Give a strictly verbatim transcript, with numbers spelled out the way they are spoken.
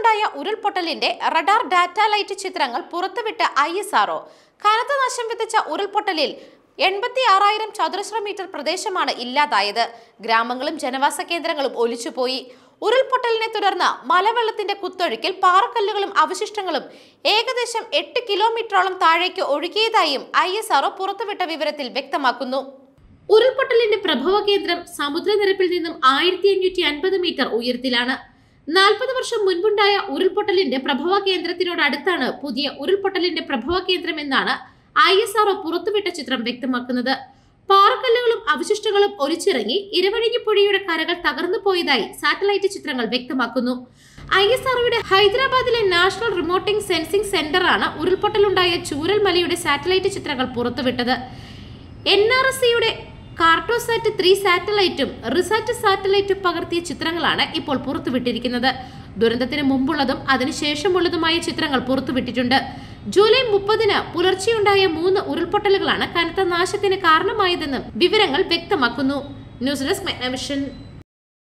മുൻപുണ്ടായ ഉരുൾപൊട്ടലിന്റെ radar data light ചിത്രങ്ങൾ പുറത്തുവിട്ട ഐ എസ് ആർ ഒ കനത്ത നാശം വിതച്ച ഉരുൾപൊട്ടലിൽ എൺപത്തി ആറായിരം ചതുരശ്ര മീറ്റർ പ്രദേശമാണ് ഇല്ലാതായത്. ഗ്രാമങ്ങളും ജനവാസ കേന്ദ്രങ്ങളും ഒലിച്ചുപോയി. ഉരുൾപൊട്ടലിനെ തുടർന്ന് മലവെള്ളത്തിന്റെ കുത്തൊഴുക്കിൽ പാറക്കല്ലുകളും അവശിഷ്ടങ്ങളും ഏകദേശം എട്ട് കിലോമീറ്ററോളം താഴേക്ക് ഒഴുകിയതായും ഐ എസ് ആർ ഒ പുറത്തുവിട്ട വിവരത്തിൽ വ്യക്തമാക്കുന്നു. ഉരുൾപൊട്ടലിന്റെ പ്രഭവ കേന്ദ്രം സമുദ്രനിരപ്പിൽ നിന്നും ആയിരത്തി അഞ്ഞൂറ്റി അൻപത് മീറ്റർ ഉയരത്തിലാണ്. നാൽപ്പത് വർഷം മുൻപുണ്ടായ ഉരുൾപൊട്ടലിന്റെ പ്രഭവ കേന്ദ്രത്തിനോടടുത്താണ് പുതിയ ഉരുൾപൊട്ടലിന്റെ പ്രഭവ കേന്ദ്രം എന്നാണ് ഐ എസ് ആർ ഒ പുറത്തുവിട്ട ചിത്രം വ്യക്തമാക്കുന്നത്. പാറക്കല്ലുകളും അവശിഷ്ടങ്ങളും ഒലിച്ചിറങ്ങി ഇരവഴിഞ്ഞി പുഴയുടെ കരകൾ തകർന്നു പോയതായി സാറ്റലൈറ്റ് ചിത്രങ്ങൾ വ്യക്തമാക്കുന്നു. ഐ എസ് ആർ ഒയുടെ ഹൈദരാബാദിലെ നാഷണൽ റിമോട്ടിംഗ് സെൻസിംഗ് സെന്ററാണ് ഉരുൾപൊട്ടലുണ്ടായ ചൂരൽമലയുടെ സാറ്റലൈറ്റ് ചിത്രങ്ങൾ പുറത്തുവിട്ടത്. എൻ ആർ എസ് സിയുടെ കാർട്ടോസാറ്റ് ത്രീ സാറ്റലൈറ്റും റിസാറ്റ് സാറ്റലൈറ്റും പകർത്തിയ ചിത്രങ്ങളാണ് ഇപ്പോൾ പുറത്തുവിട്ടിരിക്കുന്നത്. ദുരന്തത്തിന് മുമ്പുള്ളതും അതിനുശേഷമുള്ളതുമായ ചിത്രങ്ങൾ പുറത്തുവിട്ടിട്ടുണ്ട്. ജൂലൈ മുപ്പതിന് പുലർച്ചെയുണ്ടായ മൂന്ന് ഉരുൾപൊട്ടലുകളാണ് കനത്ത നാശത്തിന് കാരണമായതെന്നും വിവരങ്ങൾ വ്യക്തമാക്കുന്നു. News desk മെഗ്നവിഷൻ.